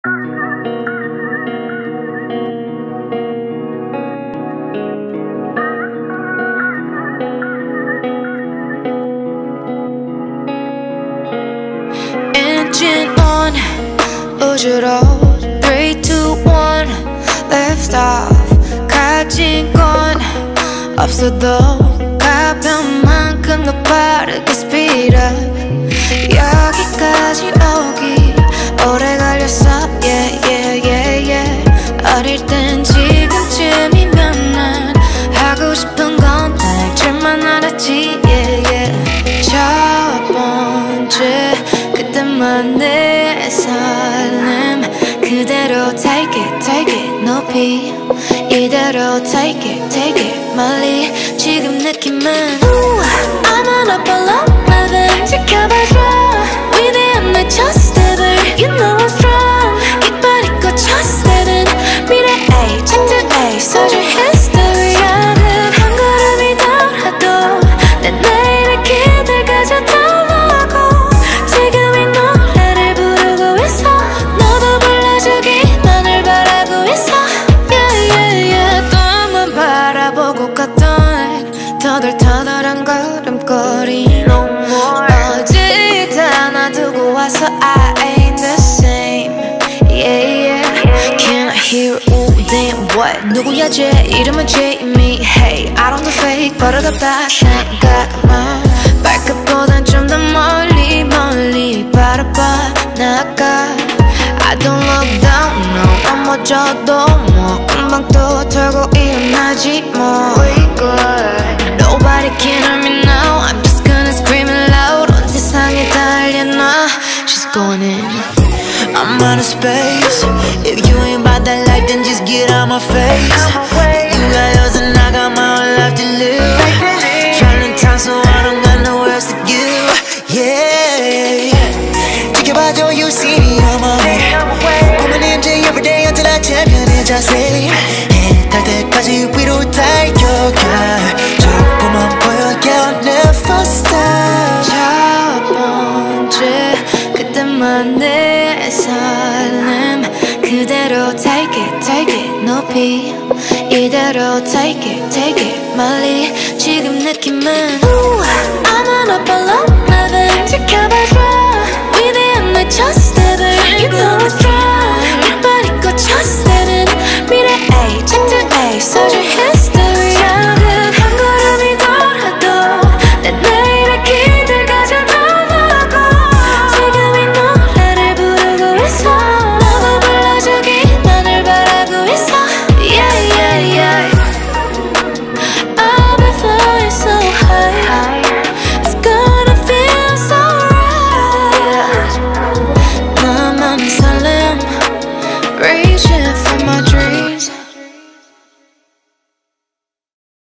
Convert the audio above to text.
Engine on 우주로 3, 2, 1 Lift off 가진 건 없어도 가벼운 만큼 더 빠르게 speed up 여기까지 오기 오래 걸렸어 yeah yeah yeah yeah 어릴 땐 지금쯤이면 난 하고 싶은 건 다 할 줄만 알았지 yeah yeah 첫 번째 그때만 내 설렘 그대로 take it 높이 이대로 take it 멀리 지금 느낌은 I'm on a below level 지켜봐줘 위대한 내 첫 step을 You know I'm strong 깃발이 꽂혀 step은 미래에 chapter A 써줄 history 작은 한 걸음이 덜어도 내 내일의 길들 가져달라고 지금 이 노래를 부르고 있어 너도 불러주기만을 바라고 있어 yeah yeah yeah 또 한 번 바라보고 갔던 터덜터덜한 걸음걸이 어제 다 놔두고 와서 I ain't the same yeah yeah Can I hear oh damn what 누구야 쟤 이름은 Jamie Hey I don't do fake 버릇없다 생각만 발끝보단 좀 더 멀리 바라봐 나가 I don't look down no 넘어져도 뭐 금방 또 털고 일어나지 뭐 Nobody can hear me now I'm just gonna scream it loud 온 세상에 다 알려놔 She's going in I'm out of space If you ain't about that life then just get out my face You got yours and I got my own life to live Trying to time so I don't got nowhere else to give Yeah 지켜봐줘 you see me on my way 고민 MJ everyday until I champion의 자세 해탈 때까지 위로 달려가 조금만 보여 I'll never stop 첫 번째 그때만 내 설렘 그대로 take it 높이 이대로 take it 멀리 지금 느낌은 I'm on a below level 지켜봐줘